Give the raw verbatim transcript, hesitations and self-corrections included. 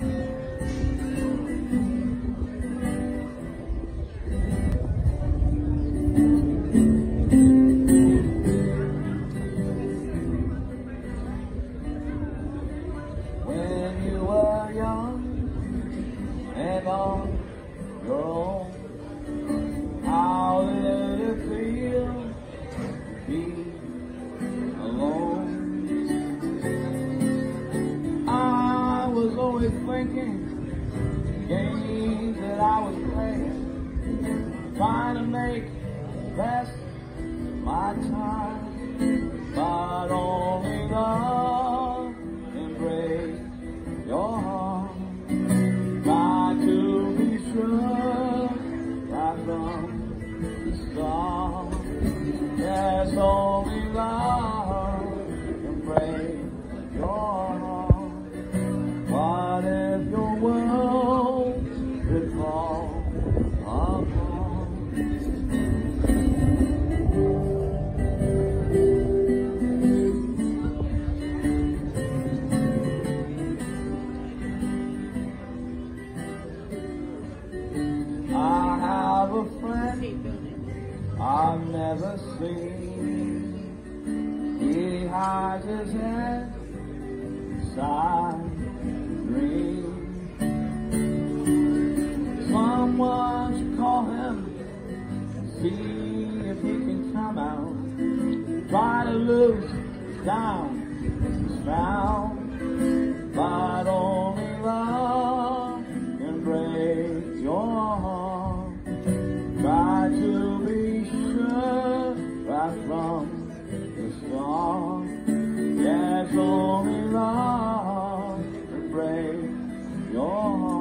When you were young and on your own, how did it feel to be alone? I was always thinking games that I was playing, trying to make the best of my time, but only love embraced your heart. Try to be sure right from the start, there's only love can break your heart. What if your world could fall apart? I have a friend I've never seen. He hides his head inside a dream. Someone should call him, see if he can come out. Try to lose down his found, but only love can break your heart. Try to be sure right from the start, there's only love can break your heart.